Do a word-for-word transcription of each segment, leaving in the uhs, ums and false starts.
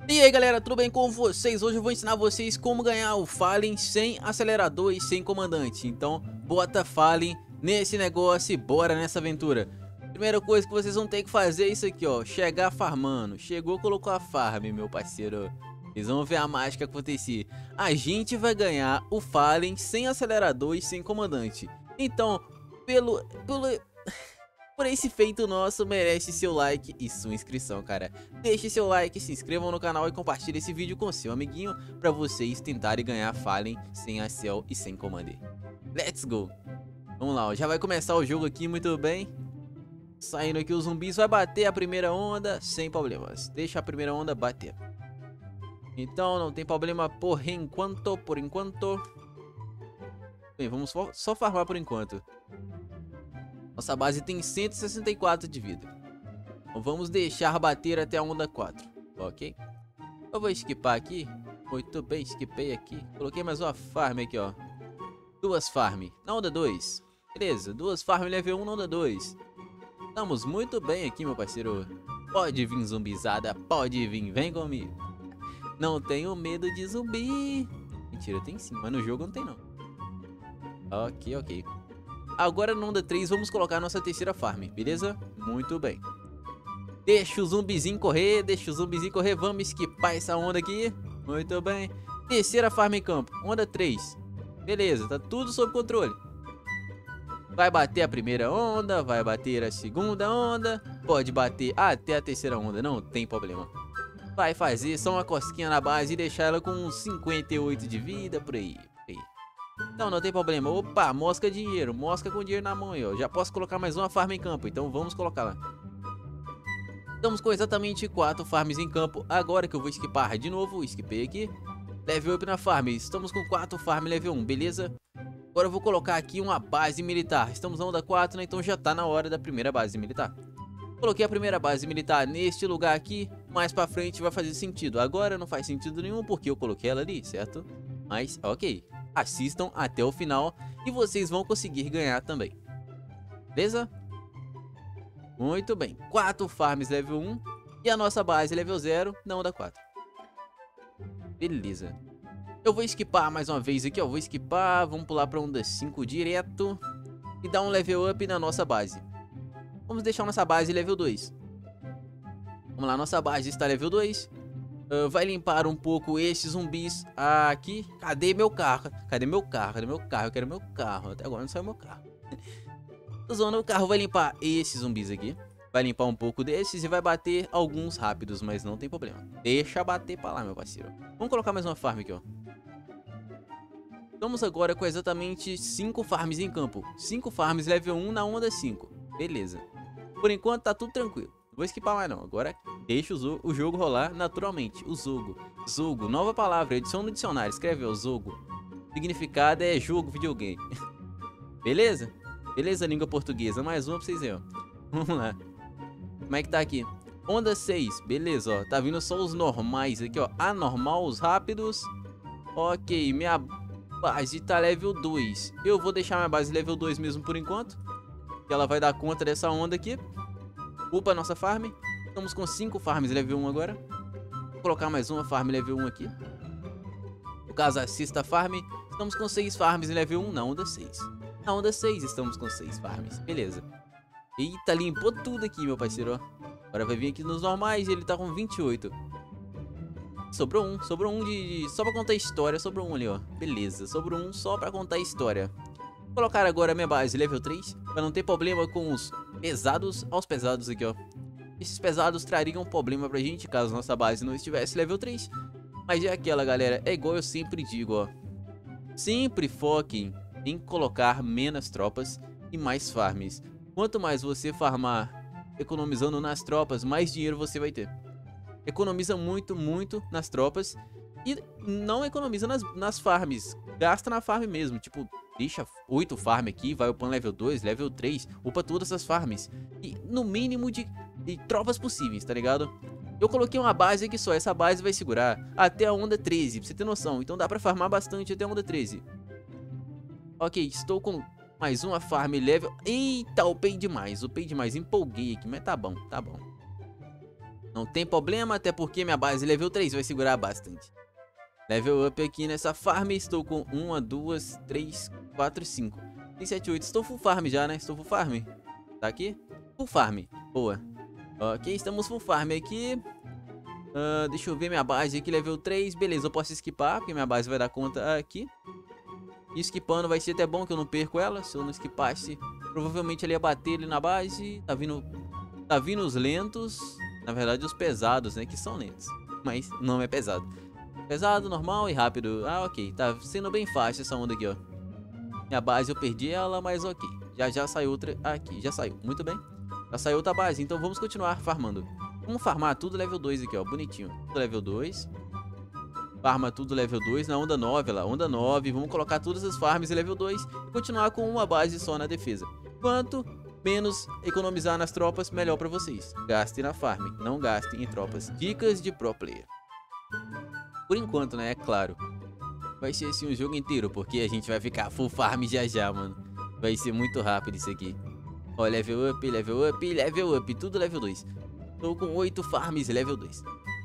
E aí galera, tudo bem com vocês? Hoje eu vou ensinar vocês como ganhar o Fallen sem acelerador e sem comandante. Então bota Fallen nesse negócio e bora nessa aventura. Primeira coisa que vocês vão ter que fazer é isso aqui, ó. Chegar farmando. Chegou, colocou a farm, meu parceiro. Vocês vão ver a mágica acontecer. A gente vai ganhar o Fallen sem acelerador e sem comandante. Então, pelo... pelo... por esse feito nosso, merece seu like e sua inscrição, cara. Deixe seu like, se inscrevam no canal e compartilhe esse vídeo com seu amiguinho para vocês tentarem ganhar Fallen sem Acel e sem Commander. Let's go! Vamos lá, ó. Já vai começar o jogo aqui, muito bem. Saindo aqui os zumbis, vai bater a primeira onda sem problemas. Deixa a primeira onda bater. Então não tem problema por enquanto, por enquanto. Bem, vamos só farmar por enquanto. Nossa base tem cento e sessenta e quatro de vida. Então vamos deixar bater até a onda quatro, ok? Eu vou esquipar aqui. Muito bem, esquipei aqui. Coloquei mais uma farm aqui, ó. Duas farm na onda dois. Beleza, duas farm level um na onda dois. Estamos muito bem aqui, meu parceiro. Pode vir zumbizada, pode vir, vem comigo. Não tenho medo de zumbi. Mentira, tem sim, mas no jogo não tem não. Ok, ok. Agora no onda três vamos colocar nossa terceira farm, beleza? Muito bem. Deixa o zumbizinho correr, deixa o zumbizinho correr. Vamos esquipar essa onda aqui. Muito bem. Terceira farm em campo, onda três. Beleza, tá tudo sob controle. Vai bater a primeira onda, vai bater a segunda onda. Pode bater até a terceira onda, não tem problema. Vai fazer só uma cosquinha na base e deixar ela com uns cinquenta e oito de vida, por aí. Então não tem problema. Opa, mosca dinheiro, mosca com dinheiro na mão aí, ó. Já posso colocar mais uma farm em campo, então vamos colocar lá. Estamos com exatamente quatro farms em campo. Agora que eu vou esquipar de novo, esquipei aqui. Level up na farm, estamos com quatro farm level um, beleza? Agora eu vou colocar aqui uma base militar. Estamos na onda quatro, né? Então já tá na hora da primeira base militar. Coloquei a primeira base militar neste lugar aqui. Mais pra frente vai fazer sentido. Agora não faz sentido nenhum porque eu coloquei ela ali, certo? Mas ok. Assistam até o final e vocês vão conseguir ganhar também. Beleza? Muito bem. quatro farms level um e a nossa base level zero na onda quatro. Beleza. Eu vou esquipar mais uma vez aqui, ó. Vou esquipar, vamos pular para onda cinco direto e dar um level up na nossa base. Vamos deixar nossa base level dois. Vamos lá, nossa base está level dois. Uh, vai limpar um pouco esses zumbis aqui. Cadê meu carro? Cadê meu carro? Cadê meu carro? Eu quero meu carro. Até agora não saiu meu carro. Tô zoando, o carro vai limpar esses zumbis aqui. Vai limpar um pouco desses e vai bater alguns rápidos, mas não tem problema. Deixa bater pra lá, meu parceiro. Vamos colocar mais uma farm aqui, ó. Estamos agora com exatamente cinco farms em campo. cinco farms level um na onda cinco. Beleza. Por enquanto tá tudo tranquilo. Vou esquipar mais não, agora deixa o, o jogo rolar naturalmente. O jogo, jogo, nova palavra, edição no dicionário, escreve o jogo. Significado é jogo, videogame. Beleza? Beleza, língua portuguesa, mais uma pra vocês verem, ó. Vamos lá. Como é que tá aqui? Onda seis, beleza, ó, tá vindo só os normais aqui, ó. Anormal, os rápidos. Ok, minha base tá level dois. Eu vou deixar minha base level dois mesmo por enquanto, que ela vai dar conta dessa onda aqui. Upa nossa farm. Estamos com cinco farms level um agora. Vou colocar mais uma farm level um aqui. No caso, assista a farm. Estamos com seis farms level um na onda seis. Na onda seis estamos com seis farms. Beleza. Eita, limpou tudo aqui, meu parceiro, ó. Agora vai vir aqui nos normais e ele tá com vinte e oito. Sobrou um. Sobrou um de... de... só pra contar a história. Sobrou um ali, ó. Beleza. Sobrou um só pra contar a história. Vou colocar agora a minha base level três. Pra não ter problema com os pesados. Olha os pesados aqui, ó. Esses pesados trariam um problema pra gente caso nossa base não estivesse level três. Mas é aquela, galera. É igual eu sempre digo, ó. Sempre foquem em colocar menos tropas e mais farms. Quanto mais você farmar economizando nas tropas, mais dinheiro você vai ter. Economiza muito, muito nas tropas. E não economiza nas, nas farms. Gasta na farm mesmo. Tipo, deixa oito farm aqui, vai upando level dois, level três. Upa todas as farms. E no mínimo de, de tropas possíveis, tá ligado? Eu coloquei uma base aqui só. Essa base vai segurar até a onda treze, pra você ter noção. Então dá pra farmar bastante até a onda treze. Ok, estou com mais uma farm level. Eita, upei demais. Upei demais, empolguei aqui, mas tá bom, tá bom. Não tem problema, até porque minha base level três vai segurar bastante. Level up aqui nessa farm, estou com uma, duas, três, quatro, cinco. seis, sete, oito, estou full farm já, né? Estou full farm. Tá aqui? Full farm, boa. Ok, estamos full farm aqui. Uh, deixa eu ver minha base aqui, level três. Beleza, eu posso esquipar, porque minha base vai dar conta aqui. E esquipando vai ser até bom que eu não perco ela. Se eu não esquipasse, provavelmente ele ia bater ali na base. Tá vindo, tá vindo os lentos. Na verdade os pesados, né, que são lentos. Mas não é pesado. Pesado, normal e rápido. Ah, ok, tá sendo bem fácil essa onda aqui, ó. Minha base eu perdi ela, mas ok. Já já saiu outra aqui, já saiu, muito bem. Já saiu outra base, então vamos continuar farmando. Vamos farmar tudo level dois aqui, ó, bonitinho. Tudo level dois. Farma tudo level dois na onda nove lá, onda nove. Vamos colocar todas as farms em level dois e continuar com uma base só na defesa. Quanto menos economizar nas tropas, melhor pra vocês. Gastem na farm, não gastem em tropas. Dicas de pro player. Por enquanto, né, é claro. Vai ser assim o jogo inteiro, porque a gente vai ficar full farm já já, mano. Vai ser muito rápido isso aqui. Ó, level up, level up, level up, tudo level dois. Estou com oito farms level dois.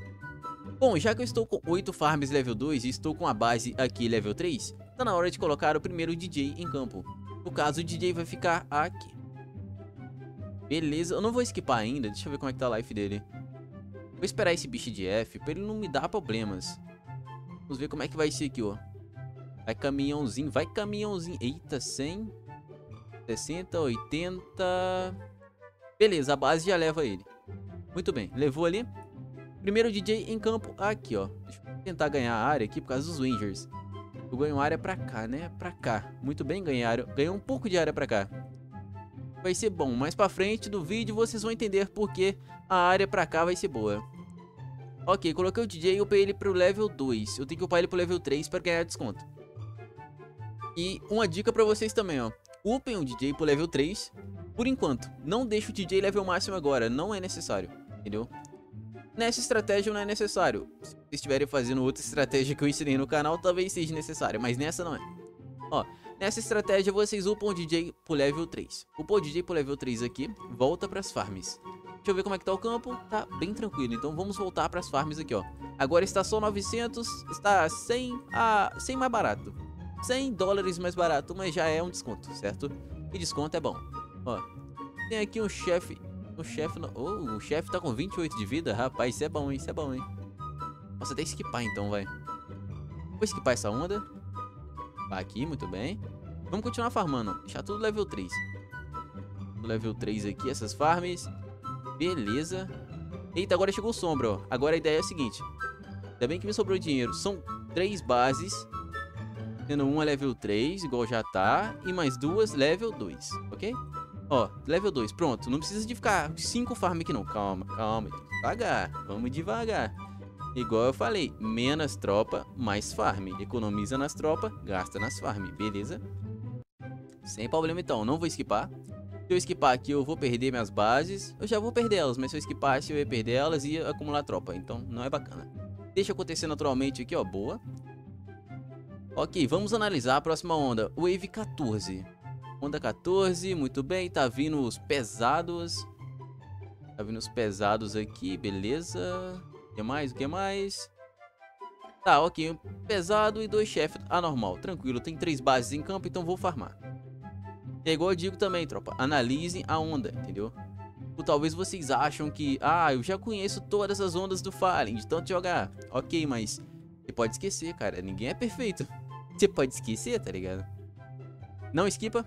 Bom, já que eu estou com oito farms level dois e estou com a base aqui level três, tá na hora de colocar o primeiro D J em campo. No caso, o D J vai ficar aqui. Beleza, eu não vou esquipar ainda, deixa eu ver como é que tá a life dele. Vou esperar esse bicho de F pra ele não me dar problemas. Vamos ver como é que vai ser aqui, ó. Vai caminhãozinho, vai caminhãozinho. Eita, cem, sessenta, oitenta. Beleza, a base já leva ele. Muito bem, levou ali. Primeiro D J em campo aqui, ó. Deixa eu tentar ganhar a área aqui por causa dos Wingers. Eu ganho área pra cá, né? Pra cá. Muito bem, ganhei área. Ganhei um pouco de área pra cá. Vai ser bom. Mais pra frente do vídeo vocês vão entender porque a área pra cá vai ser boa. Ok, coloquei o D J e upei ele pro level dois. Eu tenho que upar ele pro level três pra ganhar desconto. E uma dica pra vocês também, ó. Upem o D J pro level três. Por enquanto, não deixe o D J level máximo agora. Não é necessário, entendeu? Nessa estratégia não é necessário. Se vocês estiverem fazendo outra estratégia que eu ensinei no canal, talvez seja necessário, mas nessa não é. Ó, nessa estratégia vocês upam o D J pro level três. Upou o D J pro level três aqui, volta pras farms. Deixa eu ver como é que tá o campo. Tá bem tranquilo, então vamos voltar pras farms aqui, ó. Agora está só novecentos, está cem, a cem mais barato. cem dólares mais barato, mas já é um desconto, certo? E desconto é bom. Ó, tem aqui um chefe. O chefe não... Oh, o chefe tá com vinte e oito de vida. Rapaz, isso é bom, hein? Isso é bom, hein? Posso até esquipar então, vai. Vou esquipar essa onda. Vai aqui, muito bem. Vamos continuar farmando. Deixar tudo level três. Tudo level três aqui, essas farms. Beleza. Eita, agora chegou o sombra, ó. Agora a ideia é a seguinte. Ainda bem que me sobrou dinheiro. São três bases. Tendo uma level três, igual já tá. E mais duas level dois, ok? Ó, level dois, pronto. Não precisa de ficar cinco farm aqui não. Calma, calma. Devagar, vamos devagar. Igual eu falei, menos tropa, mais farm. Economiza nas tropas, gasta nas farm, beleza? Sem problema então, não vou esquipar. Se eu esquipar aqui eu vou perder minhas bases. Eu já vou perder elas, mas se eu esquipasse eu ia perder elas e ia acumular tropa. Então não é bacana. Deixa acontecer naturalmente aqui, ó, boa. Ok, vamos analisar a próxima onda. Wave quatorze. Onda quatorze, muito bem, tá vindo os pesados. Tá vindo os pesados aqui, beleza. O que mais, o que mais? Tá, ok, pesado e dois chefes, anormal, tranquilo. Tem três bases em campo, então vou farmar. É igual eu digo também, tropa, analisem a onda, entendeu? Ou talvez vocês acham que, ah, eu já conheço todas as ondas do Fallen, de tanto jogar. Ok, mas você pode esquecer, cara, ninguém é perfeito. Você pode esquecer, tá ligado? Não esquipa.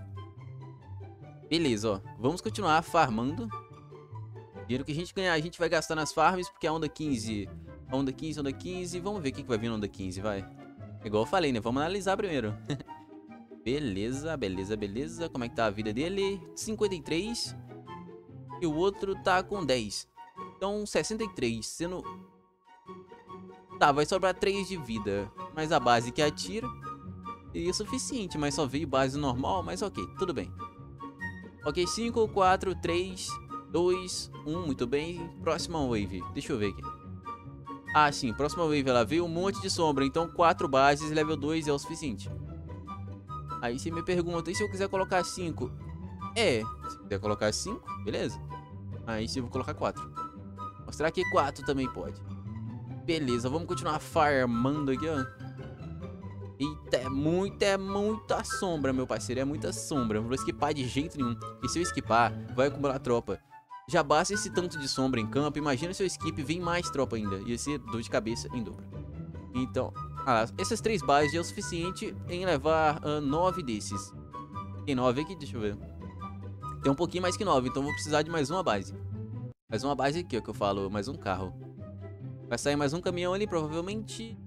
Beleza, ó. Vamos continuar farmando. Dinheiro que a gente ganhar, a gente vai gastar nas farms, porque a onda quinze... A onda quinze, onda quinze... Vamos ver o que vai vir na onda quinze, vai. Igual eu falei, né? Vamos analisar primeiro. Beleza, beleza, beleza. Como é que tá a vida dele? cinquenta e três. E o outro tá com dez. Então, sessenta e três. Sendo... Tá, vai sobrar três de vida. Mas a base que atira seria suficiente, mas só veio base normal, mas ok, tudo bem. Ok, cinco, quatro, três, dois, um, muito bem. Próxima wave, deixa eu ver aqui. Ah, sim, próxima wave, ela veio um monte de sombra, então quatro bases, level dois é o suficiente. Aí você me pergunta, e se eu quiser colocar cinco? É, se quiser colocar cinco, beleza. Aí se eu vou colocar quatro. Mostrar que quatro também pode. Beleza, vamos continuar farmando aqui, ó. Eita, é muita, é muita sombra, meu parceiro. É muita sombra. Não vou esquipar de jeito nenhum. E se eu esquipar, vai acumular tropa. Já basta esse tanto de sombra em campo. Imagina se eu skip vem mais tropa ainda. Ia ser dor de cabeça em dobro. Então, ah, essas três bases já é o suficiente em levar uh, nove desses. Tem nove aqui? Deixa eu ver. Tem um pouquinho mais que nove, então vou precisar de mais uma base. Mais uma base aqui, ó, que eu falo. Mais um carro. Vai sair mais um caminhão ali, provavelmente.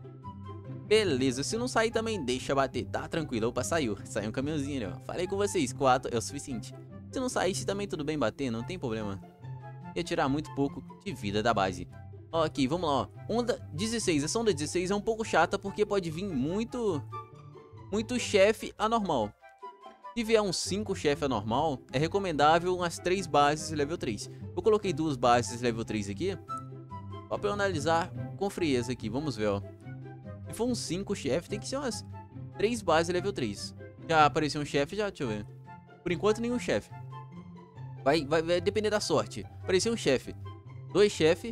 Beleza, se não sair também deixa bater, tá tranquilo. Opa, saiu, saiu um caminhãozinho ali, ó. Falei com vocês, quatro é o suficiente. Se não saísse também tudo bem bater, não tem problema. Ia tirar muito pouco de vida da base. Ok, vamos lá, ó. Onda dezesseis, essa onda dezesseis é um pouco chata porque pode vir muito... Muito chefe anormal. Se vier um cinco chefe anormal, é recomendável umas três bases level três. Eu coloquei duas bases level três aqui. Só pra eu analisar com frieza aqui, vamos ver, ó. Se for um cinco chefe, tem que ser umas três bases level três. Já apareceu um chefe, já, deixa eu ver. Por enquanto, nenhum chefe. Vai, vai, vai depender da sorte. Apareceu um chefe. Dois chefe.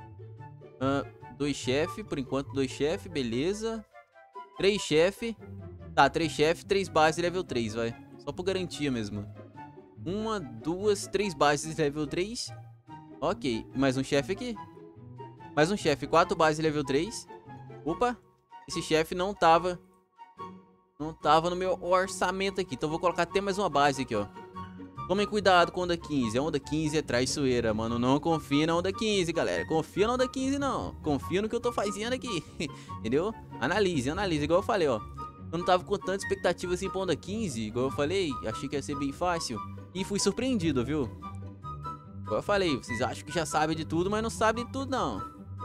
Uh, dois chefe, por enquanto, dois chefe, beleza. Três chefe. Tá, três chefe, três bases level três, vai. Só por garantia mesmo. Uma, duas, três bases level três. Ok, mais um chefe aqui. Mais um chefe, quatro bases level três. Opa, esse chefe não tava... Não tava no meu orçamento aqui. Então vou colocar até mais uma base aqui, ó. Tomem cuidado com a onda quinze. A onda quinze é traiçoeira, mano. Não confia na onda quinze, galera. Confia na onda quinze, não. Confia no que eu tô fazendo aqui. Entendeu? Analise, analise. Igual eu falei, ó. Eu não tava com tanta expectativa assim pra onda quinze. Igual eu falei. Achei que ia ser bem fácil. E fui surpreendido, viu? Igual eu falei. Vocês acham que já sabem de tudo, mas não sabem de tudo, não.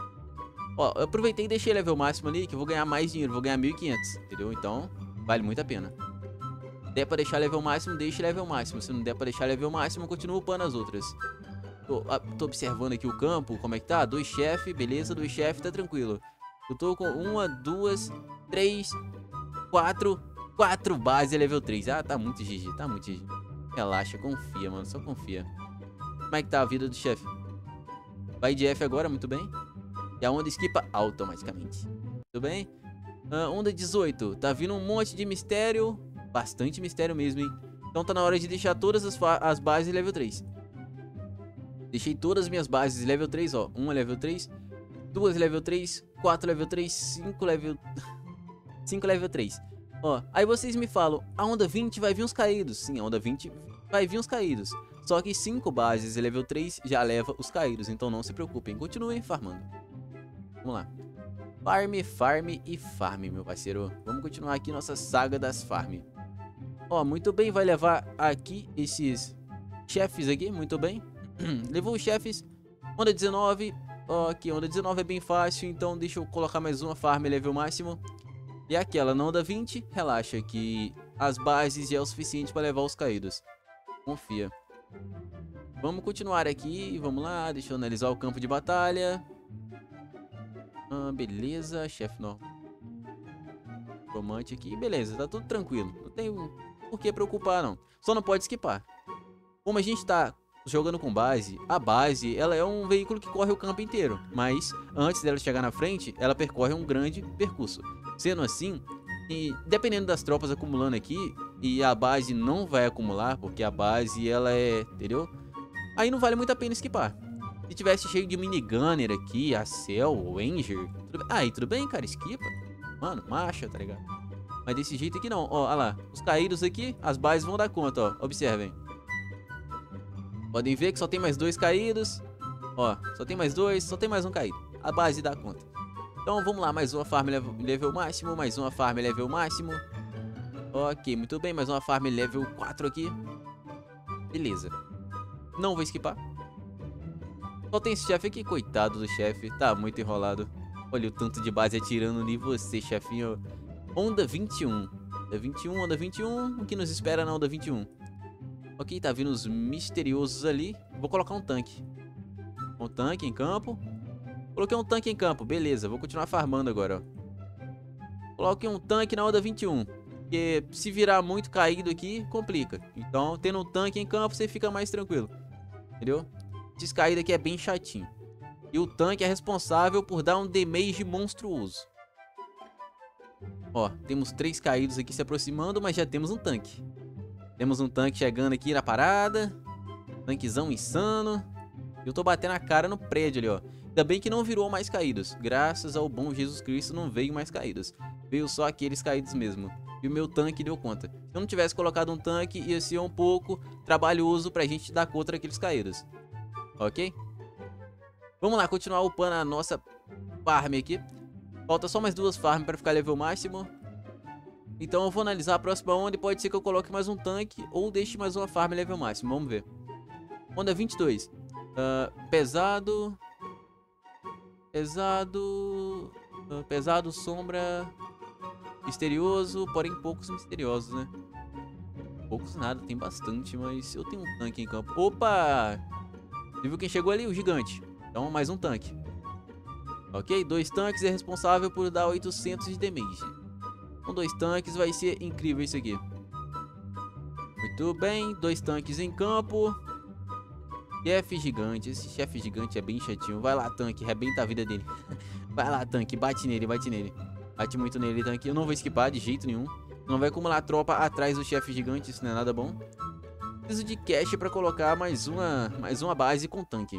Ó, eu aproveitei e deixei level máximo ali. Que eu vou ganhar mais dinheiro. Vou ganhar mil e quinhentos. Entendeu? Então... vale muito a pena. Se der pra deixar level máximo, deixe level máximo. Se não der pra deixar level máximo, continua upando as outras. Tô, a, tô observando aqui o campo, como é que tá? Dois chefes, beleza, dois chefes, tá tranquilo. Eu tô com uma, duas, três, quatro, quatro bases level três. Ah, tá muito G G, tá muito G G. Relaxa, confia, mano, só confia. Como é que tá a vida do chefe? Vai de F agora, muito bem. E a onda esquipa automaticamente. Tudo bem? Uh, onda dezoito, tá vindo um monte de mistério. Bastante mistério mesmo, hein? Então tá na hora de deixar todas as, as bases level três. Deixei todas as minhas bases level três, ó. Uma level três, duas level três, quatro level três, cinco level... cinco level três. Ó, aí vocês me falam, a onda vinte vai vir uns caídos. Sim, a onda vinte vai vir uns caídos. Só que cinco bases level três já leva os caídos. Então não se preocupem, continuem farmando. Vamos lá. Farm, farm e farm, meu parceiro. Vamos continuar aqui nossa saga das farm. Ó, muito bem, vai levar aqui esses chefes aqui, muito bem. Levou os chefes. Onda dezenove. Ó, aqui, onda dezenove é bem fácil, então deixa eu colocar mais uma farm level máximo. E aquela na onda vinte, relaxa que as bases já é o suficiente para levar os caídos. Confia. Vamos continuar aqui, vamos lá, deixa eu analisar o campo de batalha. Ah, beleza, chefe normal. Romante aqui, beleza, tá tudo tranquilo. Não tem por que preocupar, não. Só não pode esquipar. Como a gente tá jogando com base, a base, ela é um veículo que corre o campo inteiro. Mas, antes dela chegar na frente, ela percorre um grande percurso. Sendo assim, e dependendo das tropas acumulando aqui, e a base não vai acumular, porque a base, ela é, entendeu? Aí não vale muito a pena esquipar. Se tivesse cheio de minigunner aqui, a Cell, o Ranger, tudo bem. Aí tudo bem, cara, esquipa. Mano, marcha, tá ligado? Mas desse jeito aqui não, ó, olha lá. Os caídos aqui, as bases vão dar conta, ó, observem. Podem ver que só tem mais dois caídos. Ó, só tem mais dois, só tem mais um caído. A base dá conta. Então vamos lá, mais uma farm level, level máximo, mais uma farm level máximo. Ok, muito bem, mais uma farm level quatro aqui. Beleza. Não vou esquipar. Só tem esse chefe aqui, coitado do chefe, tá muito enrolado. Olha o tanto de base atirando em você, chefinho. Onda vinte e um. Onda vinte e um, onda vinte e um. O que nos espera na onda vinte e um? Ok, tá vindo os misteriosos ali. Vou colocar um tanque. Um tanque em campo. Coloquei um tanque em campo, beleza. Vou continuar farmando agora, ó. Coloquei um tanque na onda vinte e um. Porque se virar muito caído aqui, complica. Então, tendo um tanque em campo, você fica mais tranquilo. Entendeu? Esses caídos aqui é bem chatinho. E o tanque é responsável por dar um damage monstruoso. Ó, temos três caídos aqui se aproximando, mas já temos um tanque. Temos um tanque chegando aqui na parada. Tanquezão insano. Eu tô batendo a cara no prédio ali, ó. Ainda bem que não virou mais caídos. Graças ao bom Jesus Cristo não veio mais caídos. Veio só aqueles caídos mesmo. E o meu tanque deu conta. Se eu não tivesse colocado um tanque, ia ser um pouco trabalhoso pra gente dar contra aqueles caídos. Ok? Vamos lá, continuar upando a nossa farm aqui. Falta só mais duas farms pra ficar level máximo. Então eu vou analisar a próxima onda e pode ser que eu coloque mais um tanque ou deixe mais uma farm level máximo. Vamos ver. Onda vinte e dois. Uh, pesado. Pesado. Uh, pesado, sombra. Misterioso, porém poucos misteriosos, né? Poucos nada, tem bastante, mas eu tenho um tanque em campo. Opa! Você viu quem chegou ali? O gigante. Então mais um tanque. Ok? Dois tanques é responsável por dar oitocentos de damage. Com dois tanques vai ser incrível isso aqui. Muito bem, dois tanques em campo. Chefe gigante, esse chefe gigante é bem chatinho. Vai lá, tanque, rebenta a vida dele. Vai lá, tanque, bate nele, bate nele. Bate muito nele, tanque. Eu não vou esquipar de jeito nenhum. Não vai acumular tropa atrás do chefe gigante, isso não é nada bom. Preciso de cash pra colocar mais uma, mais uma base com tanque.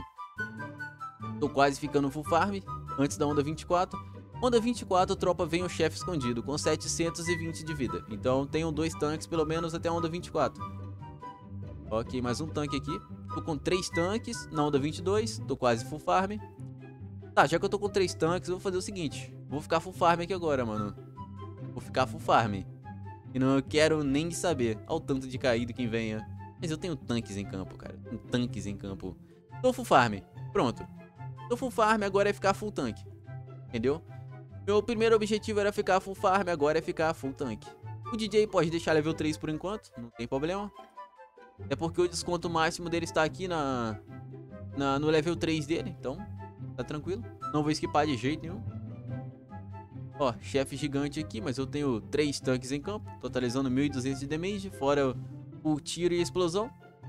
Tô quase ficando full farm, antes da onda vinte e quatro. Onda vinte e quatro, tropa, vem o chefe escondido, com setecentos e vinte de vida. Então tenho dois tanques, pelo menos, até a onda vinte e quatro. Ok, mais um tanque aqui. Tô com três tanques na onda vinte e dois, tô quase full farm. Tá, já que eu tô com três tanques, eu vou fazer o seguinte. Vou ficar full farm aqui agora, mano. Vou ficar full farm. E não quero nem saber. Olha o tanto de caído quem venha. Mas eu tenho tanques em campo, cara. Tenho tanques em campo. Tô full farm. Pronto. Tô full farm, agora é ficar full tanque. Entendeu? Meu primeiro objetivo era ficar full farm, agora é ficar full tanque. O D J pode deixar level três por enquanto, não tem problema. É porque o desconto máximo dele está aqui na, na no level três dele, então tá tranquilo. Não vou esquipar de jeito nenhum. Ó, chefe gigante aqui, mas eu tenho três tanques em campo, totalizando mil e duzentos de damage, fora o tiro e a explosão.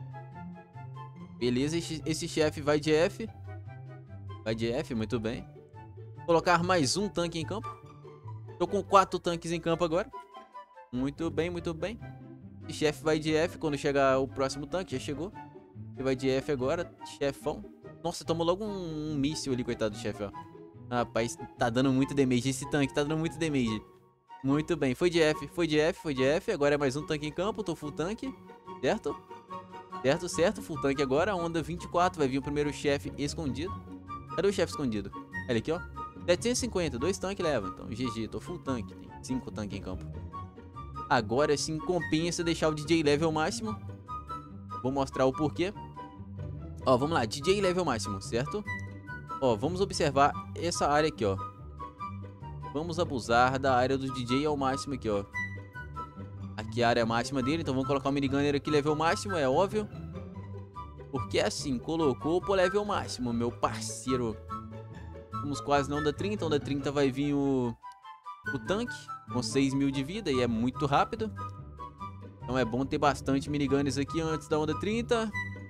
Beleza, esse, esse chefe vai de F. Vai de F, muito bem. Colocar mais um tanque em campo. Tô com quatro tanques em campo agora. Muito bem, muito bem. Esse chefe vai de F quando chegar o próximo tanque, já chegou. Ele vai de F agora, chefão. Nossa, tomou logo um, um míssil ali, coitado do chefe, ó. Rapaz, tá dando muito damage esse tanque, tá dando muito damage. Muito bem, foi de F, foi de F, foi de F. Agora é mais um tanque em campo, tô full tanque. Certo? Certo, certo, full tanque agora. Onda vinte e quatro, vai vir o primeiro chefe escondido. Cadê o chefe escondido? Olha aqui, ó. setecentos e cinquenta, dois tanques leva. Então, G G, tô full tanque. Tem cinco tanques em campo. Agora sim compensa deixar o D J level máximo. Vou mostrar o porquê. Ó, vamos lá, D J level máximo, certo? Ó, vamos observar essa área aqui, ó. Vamos abusar da área do D J ao máximo aqui, ó. Aqui é a área máxima dele, então vamos colocar o minigunner aqui level máximo, é óbvio. Porque assim, colocou pro level máximo, meu parceiro. Estamos quase na onda trinta, onda trinta vai vir o, o tanque com seis mil de vida e é muito rápido. Então é bom ter bastante miniguns aqui antes da onda trinta.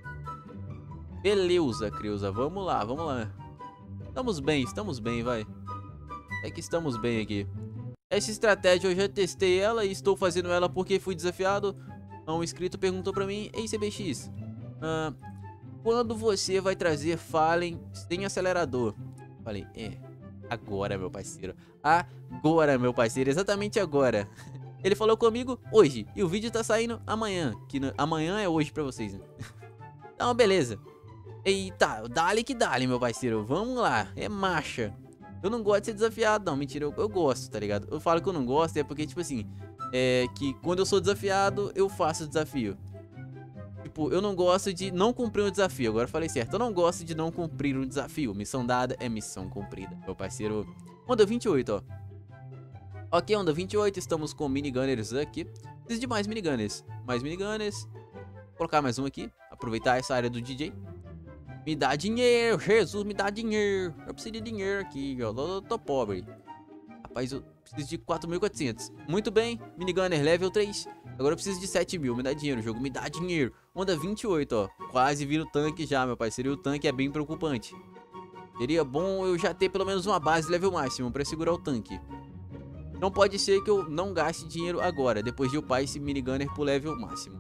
Beleza, Creuza, vamos lá, vamos lá. Estamos bem, estamos bem, vai. É que estamos bem aqui. Essa estratégia eu já testei ela e estou fazendo ela porque fui desafiado. Um inscrito perguntou pra mim: ei, C B X, uh, quando você vai trazer Fallen sem acelerador? Falei, é, agora, meu parceiro. Agora, meu parceiro, exatamente agora. Ele falou comigo hoje e o vídeo tá saindo amanhã. Que no, amanhã é hoje pra vocês, né? Então, beleza. Eita, dale que dale, meu parceiro. Vamos lá, é marcha. Eu não gosto de ser desafiado, não, mentira, eu, eu gosto, tá ligado? Eu falo que eu não gosto é porque, tipo assim, é que quando eu sou desafiado, eu faço o desafio. Tipo, eu não gosto de não cumprir um desafio. Agora eu falei certo, eu não gosto de não cumprir um desafio. Missão dada é missão cumprida, meu parceiro. Onda vinte e oito, ó. Ok, onda vinte e oito, estamos com minigunners aqui. Preciso de mais minigunners. Mais minigunners. Vou colocar mais um aqui, aproveitar essa área do D J. Me dá dinheiro, Jesus, me dá dinheiro. Eu preciso de dinheiro aqui, ó. Eu tô pobre. Rapaz, eu preciso de quatro mil e quatrocentos. Muito bem, minigunner level três. Agora eu preciso de sete mil, me dá dinheiro, o jogo me dá dinheiro. Onda vinte e oito, ó. Quase vira o tanque já, meu parceiro. E o tanque é bem preocupante. Seria bom eu já ter pelo menos uma base level máximo pra segurar o tanque. Não pode ser que eu não gaste dinheiro agora, depois de upar esse minigunner pro level máximo.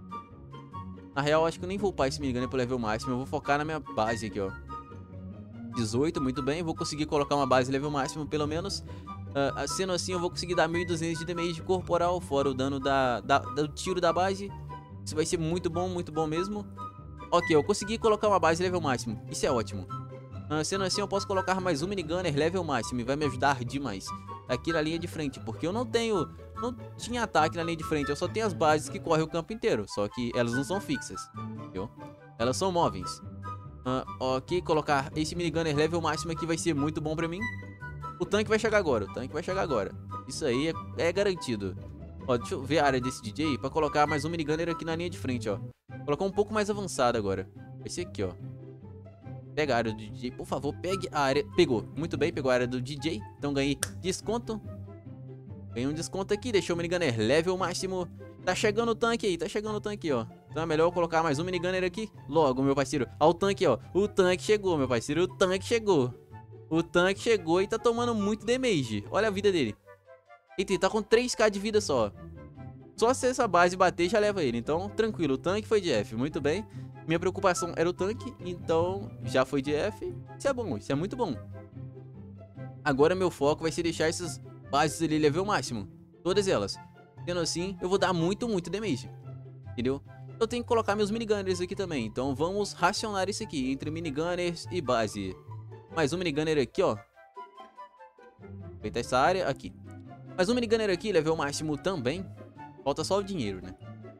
Na real, acho que eu nem vou upar esse minigunner pro level máximo, eu vou focar na minha base aqui, ó. dezoito, muito bem, vou conseguir colocar uma base level máximo pelo menos. Uh, sendo assim, eu vou conseguir dar mil e duzentos de damage corporal, fora o dano da, da, do tiro da base. Isso vai ser muito bom, muito bom mesmo. Ok, eu consegui colocar uma base level máximo, isso é ótimo. Uh, sendo assim, eu posso colocar mais um minigunner level máximo e vai me ajudar demais aqui na linha de frente, porque eu não tenho, não tinha ataque na linha de frente, eu só tenho as bases que correm o campo inteiro, só que elas não são fixas, entendeu? Elas são móveis. Uh, ok, colocar esse minigunner level máximo aqui vai ser muito bom pra mim. O tanque vai chegar agora, o tanque vai chegar agora. Isso aí é, é garantido. Ó, deixa eu ver a área desse D J pra colocar mais um minigunner aqui na linha de frente, ó. Colocar um pouco mais avançado agora. Esse aqui, ó. Pega a área do D J, por favor, pegue a área. Pegou, muito bem, pegou a área do D J. Então ganhei desconto. Ganhei um desconto aqui, deixou o minigunner level máximo. Tá chegando o tanque aí, tá chegando o tanque, ó. Então é melhor eu colocar mais um minigunner aqui logo, meu parceiro. Ó o tanque, ó. O tanque chegou, meu parceiro, o tanque chegou. O tanque chegou e tá tomando muito damage. Olha a vida dele. Eita, ele tá com três K de vida só. Só se essa base bater já leva ele. Então, tranquilo, o tanque foi de F, muito bem. Minha preocupação era o tanque, então já foi de F. Isso é bom, isso é muito bom. Agora meu foco vai ser deixar essas bases ali level máximo. Todas elas. Sendo assim, eu vou dar muito, muito damage. Entendeu? Eu tenho que colocar meus minigunners aqui também. Então vamos racionar isso aqui entre minigunners e base. Mais um minigunner aqui, ó. Aproveitar essa área aqui. Mais um minigunner aqui, level máximo também. Falta só o dinheiro, né?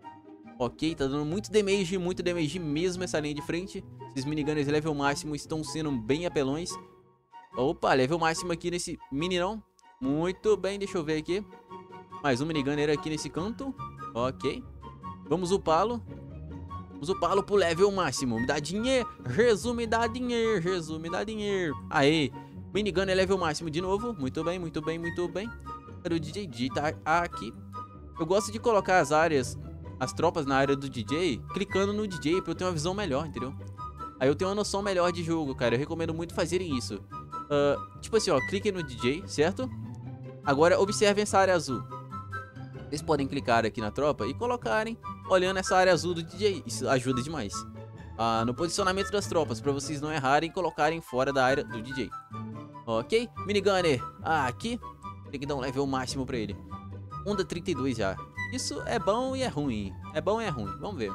Ok, tá dando muito damage, muito damage mesmo essa linha de frente. Esses minigunners level máximo estão sendo bem apelões. Opa, level máximo aqui nesse mininão. Muito bem, deixa eu ver aqui. Mais um minigunner aqui nesse canto. Ok. Vamos upá-lo. Vamos upá-lo pro level máximo. Me dá dinheiro. Jesus, me dá dinheiro. Jesus, me dá dinheiro. Aê. Minigunner level máximo de novo. Muito bem, muito bem, muito bem. O D J D tá aqui. Eu gosto de colocar as áreas, as tropas na área do D J, clicando no D J pra eu ter uma visão melhor, entendeu? Aí eu tenho uma noção melhor de jogo, cara. Eu recomendo muito fazerem isso. Uh, tipo assim, ó, cliquem no D J, certo? Agora observem essa área azul. Vocês podem clicar aqui na tropa e colocarem olhando essa área azul do D J. Isso ajuda demais. Uh, no posicionamento das tropas, pra vocês não errarem e colocarem fora da área do D J. Ok? Minigunner ah, aqui. Tem que dar um level máximo pra ele. Onda trinta e dois já. Isso é bom e é ruim. É bom e é ruim. Vamos ver.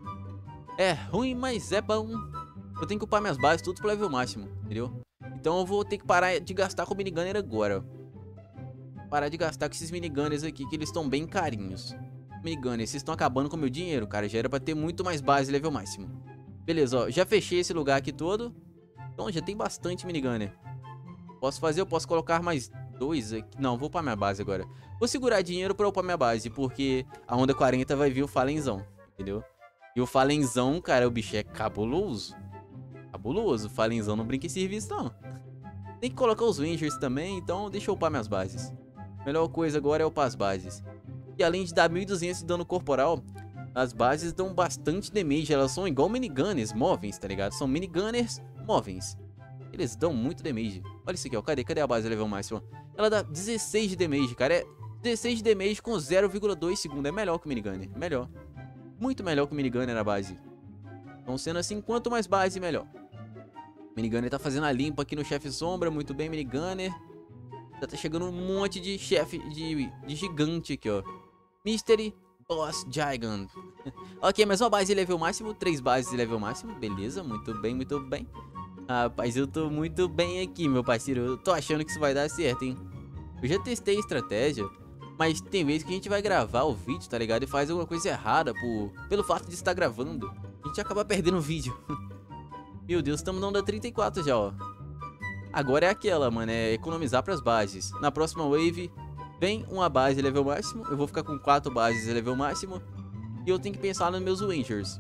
É ruim, mas é bom. Eu tenho que upar minhas bases tudo pro level máximo, entendeu? Então eu vou ter que parar de gastar com o minigunner agora. Parar de gastar com esses minigunners aqui, que eles estão bem carinhos. Minigunners, vocês estão acabando com o meu dinheiro, cara. Já era pra ter muito mais base level máximo. Beleza, ó. Já fechei esse lugar aqui todo. Então já tem bastante minigunner. Posso fazer, eu posso colocar mais dois aqui. Não, vou upar minha base agora. Vou segurar dinheiro pra upar minha base, porque a onda quarenta vai vir o Falenzão, entendeu? E o Falenzão, cara, o bicho é cabuloso. Cabuloso, o Falenzão não brinca em serviço, não. Tem que colocar os Rangers também, então deixa eu upar minhas bases. Melhor coisa agora é upar as bases. E além de dar mil e duzentos de dano corporal, as bases dão bastante damage. Elas são igual minigunners móveis, tá ligado? São minigunners móveis. Eles dão muito damage. Olha isso aqui, ó. Cadê? Cadê a base level máximo? Ela dá dezesseis de damage, cara. É dezesseis de damage com zero vírgula dois segundos. É melhor que o minigunner. Melhor. Muito melhor que o minigunner na base. Então, sendo assim, quanto mais base, melhor. O minigunner tá fazendo a limpa aqui no chefe sombra. Muito bem, minigunner. Já tá chegando um monte de chefe de, de gigante aqui, ó. Mystery Boss Gigant. Ok, mais uma base de level máximo. Três bases de level máximo. Beleza, muito bem, muito bem. Rapaz, eu tô muito bem aqui, meu parceiro. Eu tô achando que isso vai dar certo, hein? Eu já testei a estratégia, mas tem vezes que a gente vai gravar o vídeo, tá ligado? E faz alguma coisa errada por, pelo fato de estar gravando. A gente acaba perdendo o vídeo. Meu Deus, estamos na onda trinta e quatro já, ó. Agora é aquela, mano, é economizar pras bases. Na próxima wave, vem uma base level máximo. Eu vou ficar com quatro bases level máximo. E eu tenho que pensar nos meus Rangers.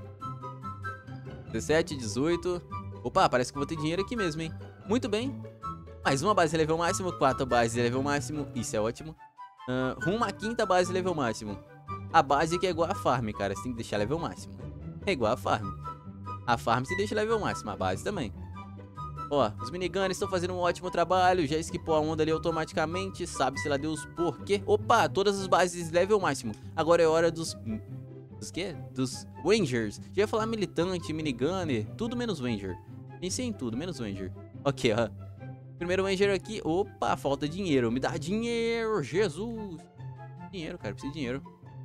dezessete, dezoito... Opa, parece que vou ter dinheiro aqui mesmo, hein? Muito bem. Mais uma base level máximo, quatro bases level máximo. Isso é ótimo. Uh, rumo à quinta base level máximo. A base aqui é igual a farm, cara. Você tem que deixar level máximo. É igual a farm. A farm se deixa level máximo, a base também. Ó, os miniguns estão fazendo um ótimo trabalho. Já esquipou a onda ali automaticamente. Sabe-se lá Deus por quê. Opa, todas as bases level máximo. Agora é hora dos... Dos quê? Dos Rangers. Já ia falar militante, minigunner. Tudo menos Ranger. Pensei em tudo, menos Ranger. Ok, ó. Primeiro Ranger aqui. Opa, falta dinheiro. Me dá dinheiro, Jesus. Dinheiro, cara. Preciso de dinheiro.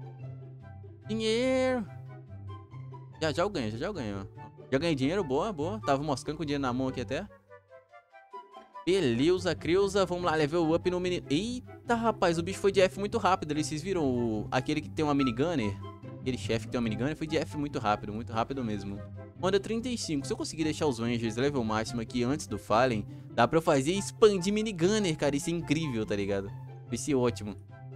Dinheiro. Já já eu ganho, já já eu ganho. Já ganhei dinheiro, boa, boa. Tava moscando com dinheiro na mão aqui até. Beleza, Creuza. Vamos lá, level up no mini... Eita, rapaz, o bicho foi de F muito rápido ali. Vocês viram o... aquele que tem uma minigunner? Aquele chefe que tem uma minigunner foi de F muito rápido, muito rápido mesmo. Onda trinta e cinco. Se eu conseguir deixar os Rangers level máximo aqui antes do Fallen, dá pra eu fazer expandir minigunner, cara. Isso é incrível, tá ligado? Isso é ótimo.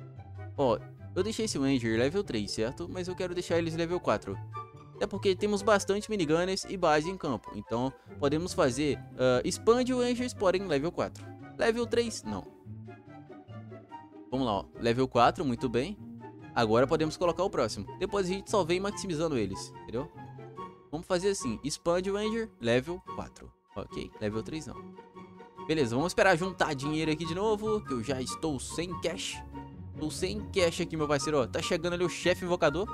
Ó, eu deixei esse Ranger level três, certo? Mas eu quero deixar eles level quatro. Até porque temos bastante minigunners e base em campo. Então, podemos fazer uh, expande o Rangers, porém level quatro. Level três, não. Vamos lá, ó. Level quatro, muito bem. Agora podemos colocar o próximo. Depois a gente só vem maximizando eles, entendeu? Vamos fazer assim, expande o Ranger, level quatro. Ok, level três não. Beleza, vamos esperar juntar dinheiro aqui de novo, que eu já estou sem cash. Estou sem cash aqui, meu parceiro, ó. Tá chegando ali o chefe invocador.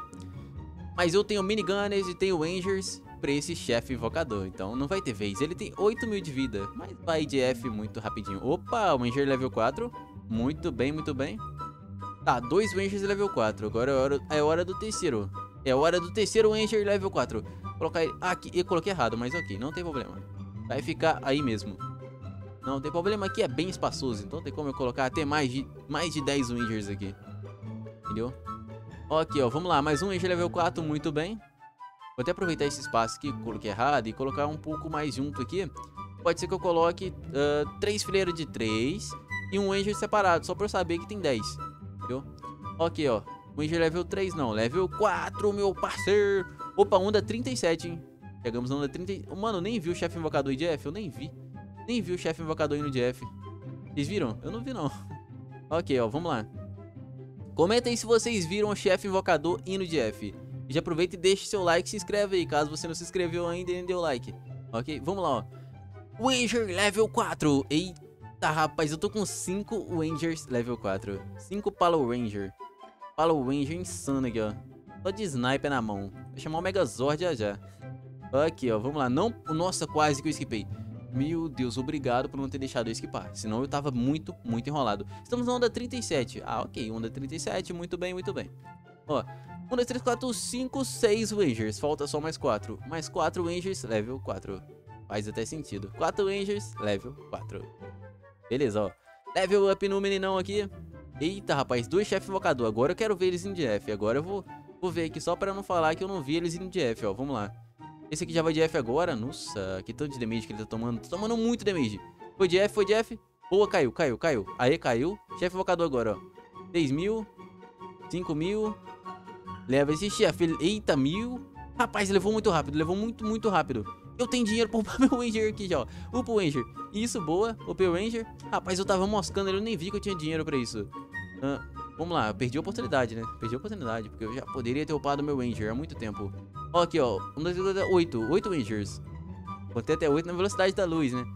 Mas eu tenho minigunners e tenho Rangers pra esse chefe invocador. Então não vai ter vez. Ele tem oito mil de vida, mas vai de F muito rapidinho. Opa, o Ranger level quatro. Muito bem, muito bem. Tá, dois Rangers level quatro. Agora é hora, é hora do terceiro. É hora do terceiro Ranger level quatro. Colocar ele aqui. Eu coloquei errado, mas ok, não tem problema. Vai ficar aí mesmo. Não tem problema, aqui é bem espaçoso. Então tem como eu colocar até mais de, mais de dez Rangers aqui. Entendeu? Ok, ó, vamos lá, mais um Ranger level quatro, muito bem. Vou até aproveitar esse espaço aqui, coloquei errado, e colocar um pouco mais junto aqui. Pode ser que eu coloque uh, três fileiras de três e um Ranger separado, só pra eu saber que tem dez. Entendeu? Ok, ó, Ranger level três não, level quatro, meu parceiro. Opa, onda trinta e sete, hein. Chegamos na onda trinta. Mano, eu nem vi o chefe invocador ir de F, eu nem vi. Nem vi o chefe invocador indo de F. Vocês viram? Eu não vi, não. Ok, ó, vamos lá. Comenta aí se vocês viram o chefe invocador indo de F. E já aproveita e deixa seu like e se inscreve aí, caso você não se inscreveu ainda e nem deu like. Ok, vamos lá, ó. Ranger level quatro. Eita, rapaz, eu tô com cinco Rangers level quatro. cinco Palo Ranger. Palo Ranger insano aqui, ó. Só de sniper na mão. Vou chamar o Megazord já já. Aqui, ó, vamos lá. Não... Nossa, quase que eu esquipei. Meu Deus, obrigado por não ter deixado eu esquipar. Senão eu tava muito, muito enrolado. Estamos na onda trinta e sete. Ah, ok. Onda trinta e sete. Muito bem, muito bem. Ó. um, dois, três, quatro, cinco, seis Rangers. Falta só mais quatro. Mais quatro Rangers, level quatro. Faz até sentido. quatro Rangers, level quatro. Beleza, ó. Level up no meninão aqui. Eita, rapaz. Dois chefes invocador. Agora eu quero ver eles indo de F. Agora eu vou, vou ver aqui só pra não falar que eu não vi eles indo de F, ó. Vamos lá. Esse aqui já vai de F agora. Nossa, que tanto de damage que ele tá tomando. Tá tomando muito damage. Foi de F, foi de F. Boa, caiu, caiu, caiu. Aí, caiu. Chefe invocador agora, ó. seis mil. cinco mil. Leva esse chefe. Eita, mil. Rapaz, levou muito rápido. Levou muito, muito rápido. Eu tenho dinheiro pra upar meu Ranger aqui já, ó. Upa o Ranger. Isso, boa. Upei o Ranger. Rapaz, eu tava moscando ele. Eu nem vi que eu tinha dinheiro pra isso. Ah, vamos lá. Eu perdi a oportunidade, né? Perdi a oportunidade. Porque eu já poderia ter upado meu Ranger há muito tempo. Ó, aqui, ó. oito. oito Rangers. Contei até oito na velocidade da luz, né?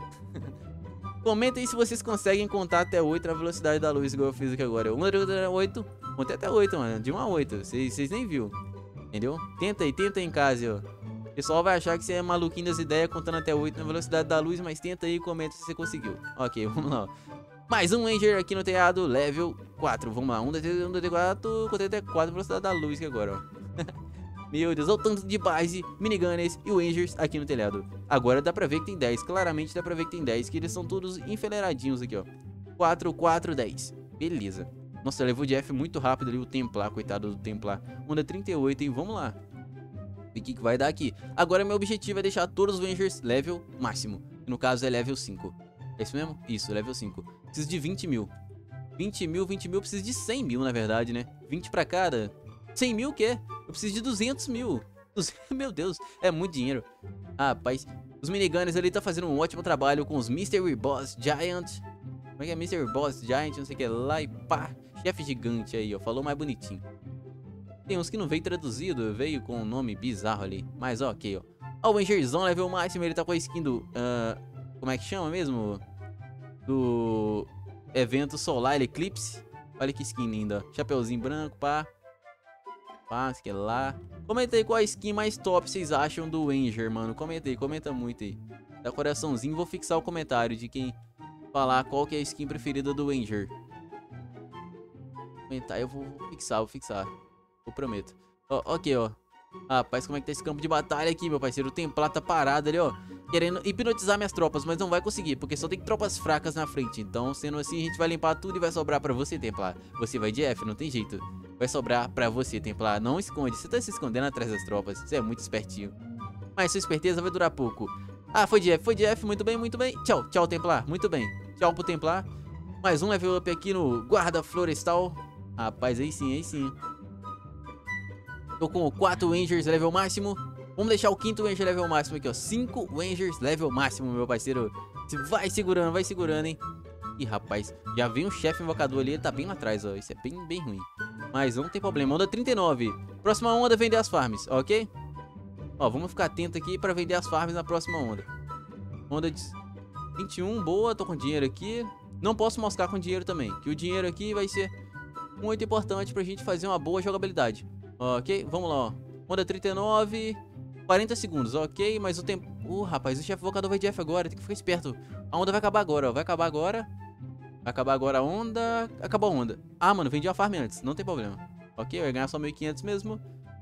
Comenta aí se vocês conseguem contar até oito na velocidade da luz, igual eu fiz aqui agora. oito. Contei até oito, mano. De um a oito. Vocês nem viram. Entendeu? Tenta aí, tenta aí em casa, ó. O pessoal vai achar que você é maluquinho das ideias contando até oito na velocidade da luz, mas tenta aí e comenta se você conseguiu. Ok, vamos lá, ó. Mais um Ranger aqui no telhado, level quatro. Vamos lá, um, dois, três, um, dois, três, quatro. Contei até quatro velocidade da luz aqui agora, ó. Meu Deus, olha o tanto de base, minigunners e Rangers aqui no telhado. Agora dá pra ver que tem dez, claramente dá pra ver que tem dez, que eles são todos enfileiradinhos aqui, ó. quatro, quatro, dez. Beleza. Nossa, levou de F muito rápido ali o Templar, coitado do Templar. Onda trinta e oito, hein? Vamos lá. E o que, que vai dar aqui? Agora meu objetivo é deixar todos os Rangers level máximo. Que no caso é level cinco. É isso mesmo? Isso, level cinco. Preciso de vinte mil. vinte mil, vinte mil, preciso de cem mil na verdade, né? vinte pra cada. cem mil o quê? Eu preciso de duzentos mil. Meu Deus, é muito dinheiro. Ah, rapaz, os minigunners ali tá fazendo um ótimo trabalho com os Mystery Boss Giant. Como é que é? Mystery Boss Giant, não sei o que lá e pá. Chefe gigante aí, ó, falou mais bonitinho. Tem uns que não veio traduzido, veio com um nome bizarro ali. Mas ó, ok, ó. Ó, o Rangerzão level máximo, ele tá com a skin do... Uh, como é que chama mesmo? Do evento Solar Eclipse. Olha que skin linda. Chapeuzinho branco, pá. Pá, que lá. Comenta aí qual a skin mais top vocês acham do Ranger, mano. Comenta aí, comenta muito aí. Dá coraçãozinho, vou fixar o comentário de quem falar qual que é a skin preferida do Ranger. Comentar, eu vou fixar, vou fixar. Eu prometo. Ó, ok, ó. Rapaz, como é que tá esse campo de batalha aqui, meu parceiro? O Templar tá parado ali, ó, querendo hipnotizar minhas tropas, mas não vai conseguir, porque só tem tropas fracas na frente. Então, sendo assim, a gente vai limpar tudo e vai sobrar pra você, Templar. Você vai de F, não tem jeito. Vai sobrar pra você, Templar. Não esconde, você tá se escondendo atrás das tropas. Você é muito espertinho. Mas sua esperteza vai durar pouco. Ah, foi de F, foi de F, muito bem, muito bem. Tchau, tchau, Templar, muito bem. Tchau pro Templar. Mais um level up aqui no Guarda Florestal. Rapaz, aí sim, aí sim. Tô com quatro Rangers level máximo. Vamos deixar o quinto Ranger level máximo aqui, ó. cinco Rangers level máximo, meu parceiro. Vai segurando, vai segurando, hein. Ih, rapaz, já vem um chefe invocador ali. Ele tá bem lá atrás, ó. Isso é bem, bem ruim. Mas não tem problema. Onda trinta e nove. Próxima onda, vender as farms, ok? Ó, vamos ficar atento aqui pra vender as farms na próxima onda. Onda de vinte e um, boa. Tô com dinheiro aqui. Não posso moscar com dinheiro também, que o dinheiro aqui vai ser muito importante pra gente fazer uma boa jogabilidade. Ok, vamos lá, ó. Onda trinta e nove, quarenta segundos, ok, mas o tempo... Uh, rapaz, o chefe invocador vai de F agora, tem que ficar esperto. A onda vai acabar agora, ó, vai acabar agora. Vai acabar agora a onda... Acabou a onda. Ah, mano, vendi a farm antes, não tem problema. Ok, eu ia ganhar só mil e quinhentos mesmo.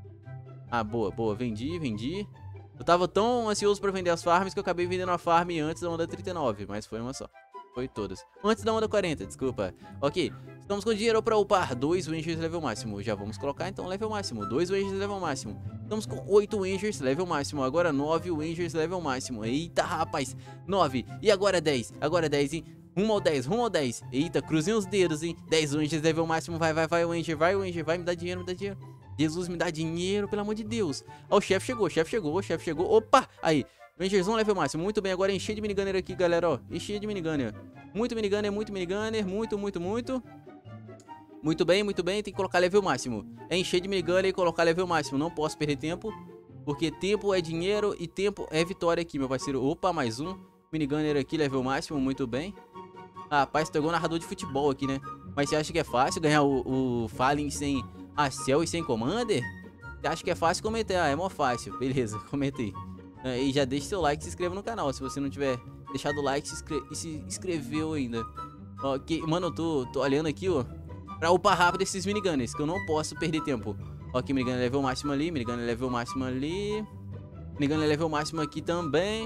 Ah, boa, boa, vendi, vendi. Eu tava tão ansioso pra vender as farms que eu acabei vendendo a farm antes da onda trinta e nove, mas foi uma só. Foi todas. Antes da onda quarenta, desculpa. Ok, estamos com dinheiro para upar dois Rangers level máximo. Já vamos colocar então level máximo. dois Rangers level máximo. Estamos com oito Rangers level máximo. Agora nove Rangers level máximo. Eita, rapaz. nove. E agora dez. Agora dez, hein? Rumo ao dez, rumo ao dez. Eita, cruzem os dedos, hein? dez Rangers level máximo. Vai, vai, vai, Ranger. Vai, Ranger. Vai, me dá dinheiro, me dá dinheiro. Jesus, me dá dinheiro, pelo amor de Deus. Ó, o chefe chegou, o chefe chegou, o chefe chegou. Opa, aí. Rangers um level máximo, muito bem, agora encher de minigunner aqui, galera, ó, encher de minigunner. Muito minigunner, muito minigunner, muito, muito, muito. Muito bem, muito bem, tem que colocar level máximo. É encher de minigunner e colocar level máximo, não posso perder tempo. Porque tempo é dinheiro e tempo é vitória aqui, meu parceiro. Opa, mais um minigunner aqui, level máximo, muito bem. Ah, rapaz, pegou um narrador de futebol aqui, né? Mas você acha que é fácil ganhar o, o Fallen sem Acel e sem Commander? Você acha que é fácil? Comenta aí, ah, é mó fácil, beleza, comenta aí. E já deixa seu like e se inscreva no canal. Se você não tiver deixado o like se inscre e se inscreveu ainda. Ok, mano, eu tô, tô olhando aqui, ó, pra upar rápido esses minigunners, que eu não posso perder tempo. Ok, minigunner level máximo ali, minigunner level máximo ali. Minigunner level máximo aqui também.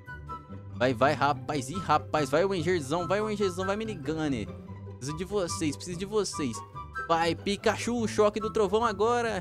Vai, vai, rapaz, ih, rapaz, vai o Rangerzão, vai o Rangerzão, vai minigunner. Preciso de vocês, preciso de vocês. Vai, Pikachu, choque do trovão agora.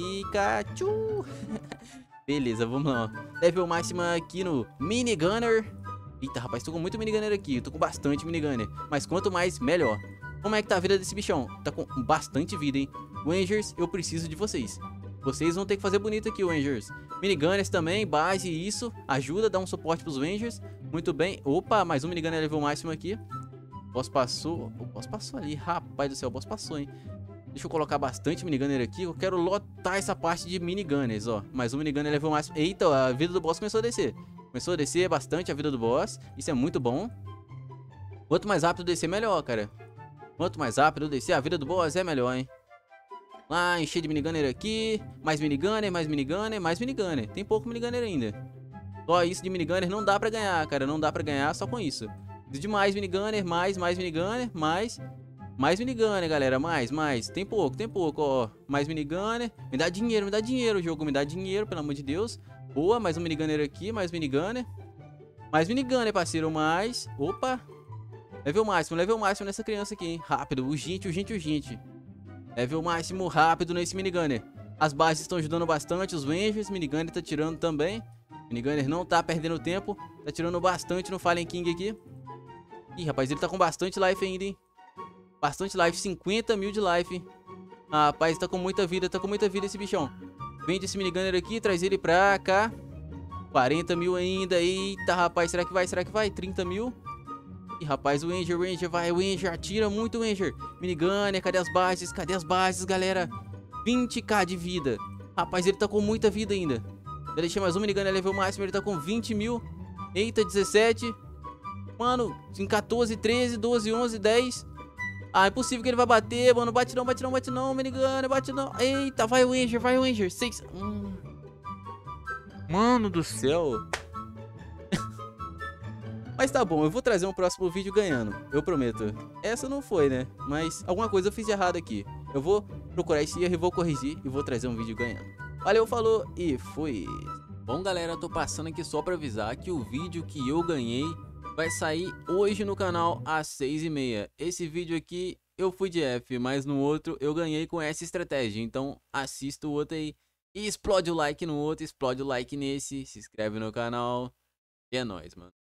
Pikachu. Beleza, vamos lá, ó. Level máximo aqui no Minigunner. Eita, rapaz, tô com muito Minigunner aqui. Tô com bastante Minigunner. Mas quanto mais, melhor. Como é que tá a vida desse bichão? Tá com bastante vida, hein? Rangers, eu preciso de vocês. Vocês vão ter que fazer bonito aqui, Rangers. Minigunners também, base, isso. Ajuda, dá um suporte pros Rangers. Muito bem. Opa, mais um Minigunner level máximo aqui. O boss passou. O boss passou ali, rapaz do céu, o boss passou, hein? Deixa eu colocar bastante minigunner aqui. Eu quero lotar essa parte de minigunners, ó. Mais um minigunner level máximo. Eita, a vida do boss começou a descer. Começou a descer bastante a vida do boss. Isso é muito bom. Quanto mais rápido descer, melhor, cara. Quanto mais rápido descer, a vida do boss é melhor, hein. Lá, encher de minigunner aqui. Mais minigunner, mais minigunner, mais minigunner. Tem pouco minigunner ainda. Só isso de minigunner não dá pra ganhar, cara. Não dá pra ganhar só com isso. Preciso de mais minigunner, mais, mais minigunner, mais... Mais minigunner, galera, mais, mais. Tem pouco, tem pouco, ó. Mais minigunner. Me dá dinheiro, me dá dinheiro, jogo. Me dá dinheiro, pelo amor de Deus. Boa, mais um minigunner aqui, mais minigunner. Mais minigunner, parceiro, mais. Opa. Level máximo, level máximo nessa criança aqui, hein. Rápido, urgente, urgente, urgente. Level máximo rápido nesse minigunner. As bases estão ajudando bastante, os Rangers. Minigunner tá tirando também. Minigunner não tá perdendo tempo. Tá tirando bastante no Fallen King aqui. Ih, rapaz, ele tá com bastante life ainda, hein. Bastante life, cinquenta mil de life. Ah, rapaz, tá com muita vida, tá com muita vida esse bichão. Vende esse minigunner aqui, traz ele pra cá. quarenta mil ainda, eita, rapaz, será que vai, será que vai? trinta mil. Ih, rapaz, o Ranger, o Ranger, vai, o Ranger, atira muito o Ranger. Minigunner, cadê as bases, cadê as bases, galera? vinte k de vida. Rapaz, ele tá com muita vida ainda. Eu deixei mais um minigunner level máximo, ele tá com vinte mil. Eita, dezessete. Mano, em quatorze, treze, doze, onze, dez. Ah, é possível que ele vai bater, mano. Bate não, bate não, bate não, Minigana, bate não. Eita, vai o Ranger, vai o Ranger. seis. Hum. Mano do céu. Mas tá bom, eu vou trazer um próximo vídeo ganhando, eu prometo. Essa não foi, né? Mas alguma coisa eu fiz de errado aqui. Eu vou procurar esse erro e vou corrigir e vou trazer um vídeo ganhando. Valeu, falou e fui. Bom, galera, eu tô passando aqui só pra avisar que o vídeo que eu ganhei vai sair hoje no canal às seis e meia. Esse vídeo aqui eu fui de F, mas no outro eu ganhei com essa estratégia. Então assista o outro aí e explode o like no outro, explode o like nesse, se inscreve no canal. E é nóis, mano.